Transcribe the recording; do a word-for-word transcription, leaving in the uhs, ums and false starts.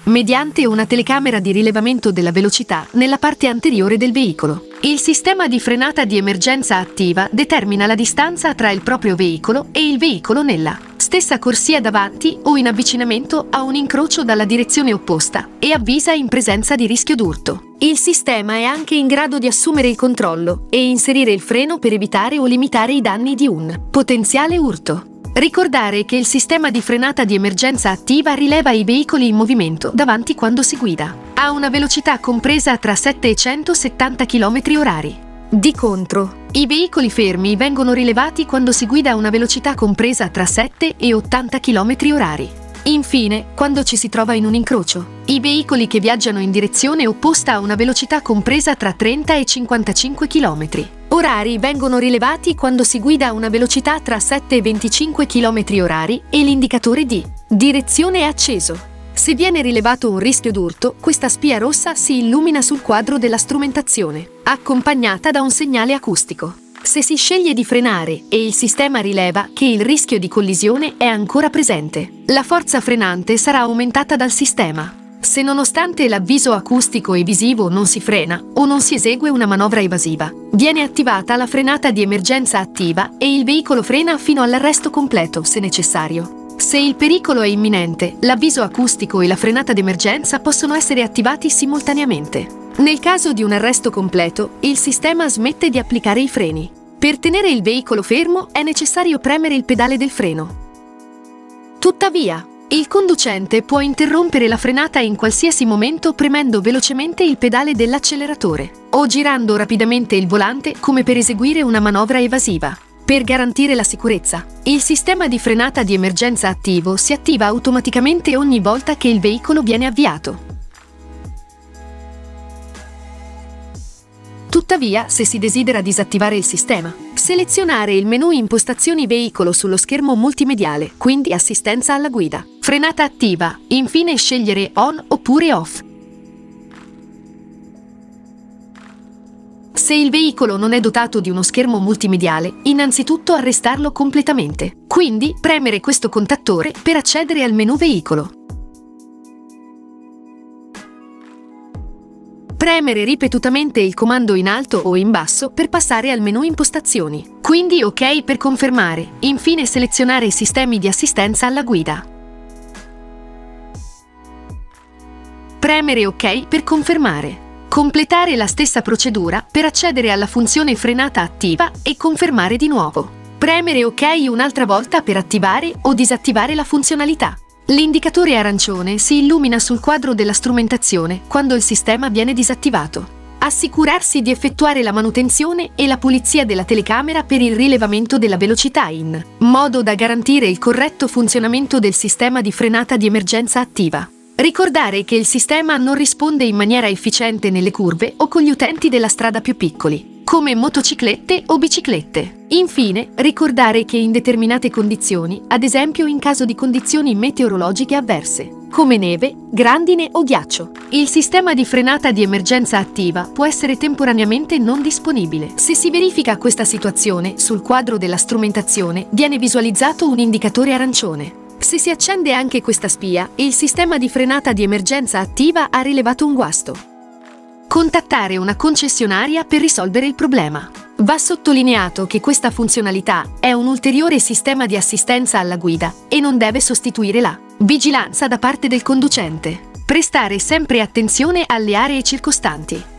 mediante una telecamera di rilevamento della velocità nella parte anteriore del veicolo. Il sistema di frenata di emergenza attiva determina la distanza tra il proprio veicolo e il veicolo nella stessa corsia davanti o in avvicinamento a un incrocio dalla direzione opposta e avvisa in presenza di rischio d'urto. Il sistema è anche in grado di assumere il controllo e inserire il freno per evitare o limitare i danni di un potenziale urto. Ricordare che il sistema di frenata di emergenza attiva rileva i veicoli in movimento davanti quando si guida a una velocità compresa tra sette e centosettanta chilometri orari. Di contro, i veicoli fermi vengono rilevati quando si guida a una velocità compresa tra sette e ottanta chilometri orari. Infine, quando ci si trova in un incrocio, i veicoli che viaggiano in direzione opposta a una velocità compresa tra trenta e cinquantacinque chilometri orari vengono rilevati quando si guida a una velocità tra sette e venticinque chilometri orari e l'indicatore di direzione è acceso. Se viene rilevato un rischio d'urto, questa spia rossa si illumina sul quadro della strumentazione, accompagnata da un segnale acustico. Se si sceglie di frenare e il sistema rileva che il rischio di collisione è ancora presente, la forza frenante sarà aumentata dal sistema. Se nonostante l'avviso acustico e visivo non si frena o non si esegue una manovra evasiva, viene attivata la frenata di emergenza attiva e il veicolo frena fino all'arresto completo se necessario. Se il pericolo è imminente, l'avviso acustico e la frenata d'emergenza possono essere attivati simultaneamente. Nel caso di un arresto completo, il sistema smette di applicare i freni. Per tenere il veicolo fermo è necessario premere il pedale del freno. Tuttavia, il conducente può interrompere la frenata in qualsiasi momento premendo velocemente il pedale dell'acceleratore o girando rapidamente il volante come per eseguire una manovra evasiva. Per garantire la sicurezza, il sistema di frenata di emergenza attivo si attiva automaticamente ogni volta che il veicolo viene avviato. Tuttavia, se si desidera disattivare il sistema, selezionare il menu Impostazioni veicolo sullo schermo multimediale, quindi assistenza alla guida, frenata attiva, infine scegliere On oppure Off. Se il veicolo non è dotato di uno schermo multimediale, innanzitutto arrestarlo completamente, quindi premere questo contattore per accedere al menu Veicolo. Premere ripetutamente il comando in alto o in basso per passare al menu Impostazioni, quindi OK per confermare, infine selezionare i sistemi di assistenza alla guida. Premere OK per confermare. Completare la stessa procedura per accedere alla funzione frenata attiva e confermare di nuovo. Premere OK un'altra volta per attivare o disattivare la funzionalità. L'indicatore arancione si illumina sul quadro della strumentazione quando il sistema viene disattivato. Assicurarsi di effettuare la manutenzione e la pulizia della telecamera per il rilevamento della velocità in modo da garantire il corretto funzionamento del sistema di frenata di emergenza attiva. Ricordare che il sistema non risponde in maniera efficiente nelle curve o con gli utenti della strada più piccoli, come motociclette o biciclette. Infine, ricordare che in determinate condizioni, ad esempio in caso di condizioni meteorologiche avverse, come neve, grandine o ghiaccio, il sistema di frenata di emergenza attiva può essere temporaneamente non disponibile. Se si verifica questa situazione, sul quadro della strumentazione viene visualizzato un indicatore arancione. Se si accende anche questa spia, il sistema di frenata di emergenza attiva ha rilevato un guasto. Contattare una concessionaria per risolvere il problema. Va sottolineato che questa funzionalità è un ulteriore sistema di assistenza alla guida e non deve sostituire la vigilanza da parte del conducente. Prestare sempre attenzione alle aree circostanti.